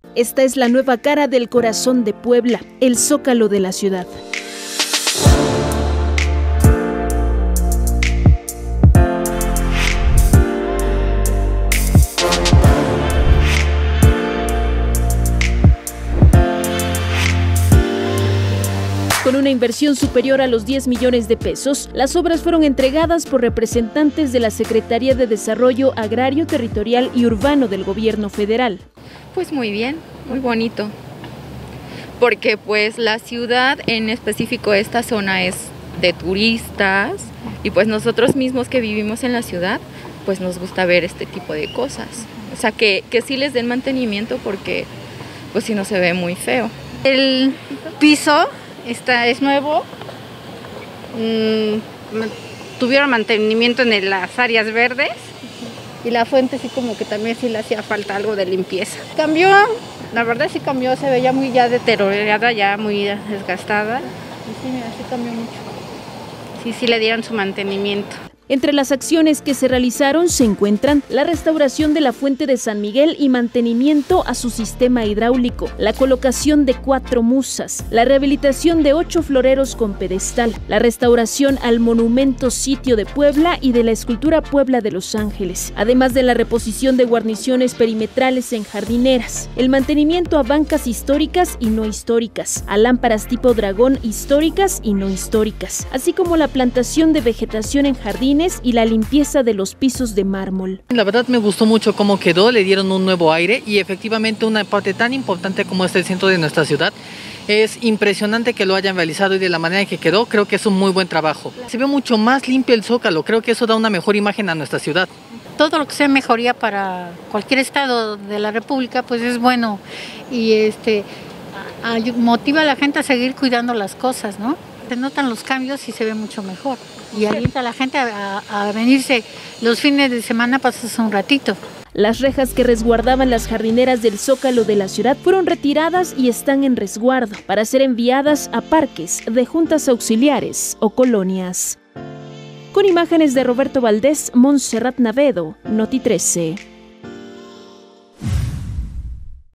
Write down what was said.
Esta es la nueva cara del corazón de Puebla, el zócalo de la ciudad. Con una inversión superior a los 10 millones de pesos, las obras fueron entregadas por representantes de la Secretaría de Desarrollo Agrario, Territorial y Urbano del Gobierno Federal. Pues muy bien, muy bonito, porque pues la ciudad, en específico esta zona, es de turistas y pues nosotros mismos que vivimos en la ciudad, pues nos gusta ver este tipo de cosas. O sea, que sí les den mantenimiento porque pues si no se ve muy feo. El piso es nuevo, tuvieron mantenimiento en las áreas verdes y la fuente sí como que también sí le hacía falta algo de limpieza. Cambió, la verdad sí cambió, se veía muy ya deteriorada, ya muy desgastada y sí, mira, sí cambió mucho. Sí le dieron su mantenimiento. Entre las acciones que se realizaron se encuentran la restauración de la fuente de San Miguel y mantenimiento a su sistema hidráulico, la colocación de 4 musas, la rehabilitación de 8 floreros con pedestal, la restauración al monumento sitio de Puebla y de la escultura Puebla de Los Ángeles, además de la reposición de guarniciones perimetrales en jardineras, el mantenimiento a bancas históricas y no históricas, a lámparas tipo dragón históricas y no históricas, así como la plantación de vegetación en jardines y la limpieza de los pisos de mármol. La verdad me gustó mucho cómo quedó, le dieron un nuevo aire y efectivamente una parte tan importante como es el centro de nuestra ciudad. Es impresionante que lo hayan realizado y de la manera en que quedó, creo que es un muy buen trabajo. Se ve mucho más limpio el Zócalo, creo que eso da una mejor imagen a nuestra ciudad. Todo lo que sea mejoría para cualquier estado de la República pues es bueno y motiva a la gente a seguir cuidando las cosas, ¿no? Se notan los cambios y se ve mucho mejor. Y alienta a la gente a venirse los fines de semana, pasas un ratito. Las rejas que resguardaban las jardineras del Zócalo de la ciudad fueron retiradas y están en resguardo para ser enviadas a parques de juntas auxiliares o colonias. Con imágenes de Roberto Valdés, Montserrat Navedo, Noti 13.